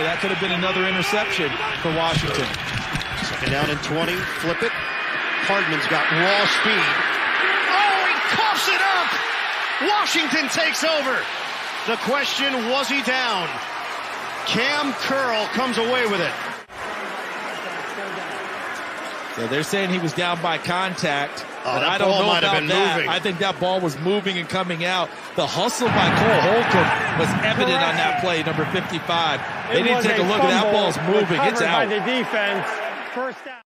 that could have been another interception for Washington. Second down and 20, flip it. Hardman's got raw speed. Oh, he coughs it up! Washington takes over. The question, was he down? Cam Curl comes away with it. So they're saying he was down by contact, but I don't know about that. I think that ball was moving and coming out. The hustle by Cole Holcomb was evident on that play, number 55. They didn't take a look at that ball's moving. It's out. By the defense. First down.